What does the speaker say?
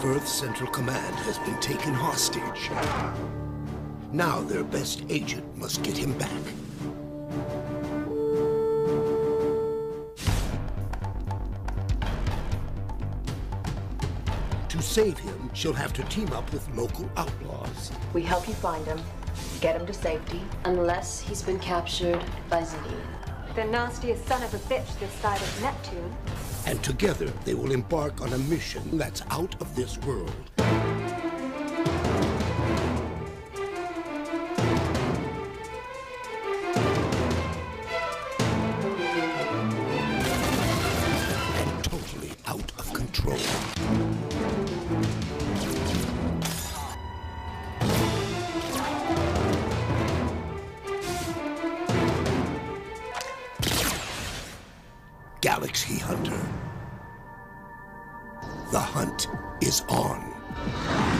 of Earth's Central Command has been taken hostage. Now their best agent must get him back. To save him, she'll have to team up with local outlaws. We help you find him, get him to safety. Unless he's been captured by Zidian. The nastiest son of a bitch this side of Neptune. And together, they will embark on a mission that's out of this world. And totally out of control. Galaxy Hunter. The hunt is on.